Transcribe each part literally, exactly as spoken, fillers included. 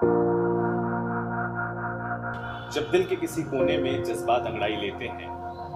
जब दिल के किसी कोने में जज्बात अंगड़ाई लेते हैं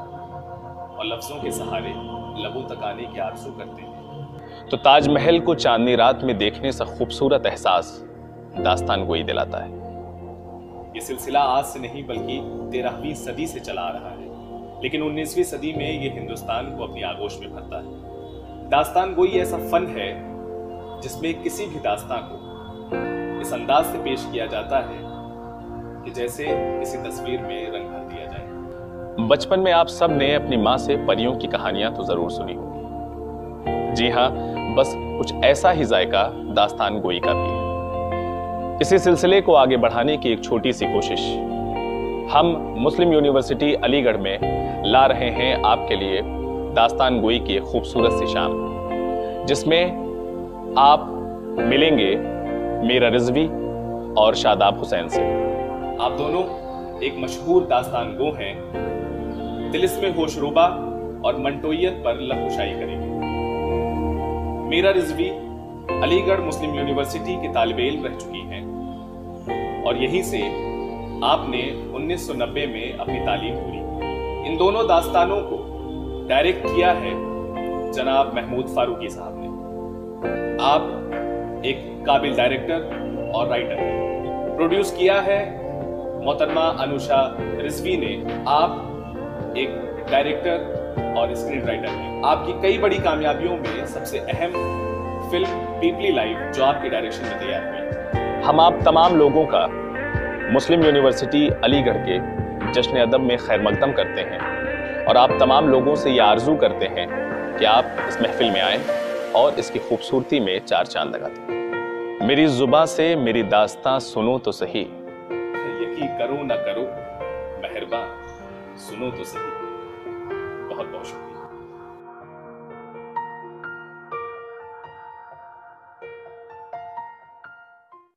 और लफ्जों के सहारे लबों तक आने की आरज़ू करते हैं, तो ताजमहल को चांदनी रात में देखने से खूबसूरत एहसास दास्तान गोई दिलाता है। ये सिलसिला आज से नहीं बल्कि तेरहवीं सदी से चला आ रहा है, लेकिन उन्नीसवीं सदी में ये हिंदुस्तान को अपनी आगोश में भरता है। दास्तान गोई ऐसा फन है जिसमें किसी भी दास्तान को इस अंदाज से पेश किया जाता है कि जैसे किसी तस्वीर में रंग भर दिया जाए। बचपन में आप सब ने अपनी माँ से परियों की कहानियां तो जरूर सुनी होगी। जी हाँ, बस कुछ ऐसा ही जायका दास्तान गोई का भी है। इसी सिलसिले को आगे बढ़ाने की एक छोटी सी कोशिश हम मुस्लिम यूनिवर्सिटी अलीगढ़ में ला रहे हैं आपके लिए दास्तान गोई की एक खूबसूरत सी शाम, जिसमें आप मिलेंगे मीरा रिजवी और शादाब हुसैन से। आप दोनों एक मशहूर दास्तान गो हैं, तिलिस्म-ए-होशरुबा और मंटोइयत पर लघुशाई करेंगे। मीरा रिजवी अलीगढ़ मुस्लिम यूनिवर्सिटी की तालिब इल्म रह चुकी हैं और यहीं से आपने उन्नीस सौ नब्बे में अपनी तालीम पूरी की। इन दोनों दास्तानों को डायरेक्ट किया है जनाब महमूद फारूकी साहब ने। आप एक काबिल डायरेक्टर और राइटर हैं। प्रोड्यूस किया है मोहतरमा अनुषा रिजवी ने। आप एक डायरेक्टर और स्क्रीन राइटर हैं। आपकी कई बड़ी कामयाबियों में सबसे अहम फिल्म पीपली लाइव जो आपके डायरेक्शन में तैयार हुई। हम आप तमाम लोगों का मुस्लिम यूनिवर्सिटी अलीगढ़ के जश्न अदब में खैर मकदम करते हैं और आप तमाम लोगों से ये आरजू करते हैं कि आप इस महफिल में आएं और इसकी खूबसूरती में चार चांद लगा दें। मेरी जुबां से मेरी दास्तां सुनो तो सही, यकीन करो ना करो मेहरबान सुनो तो सही। बहुत बहुत शुक्रिया।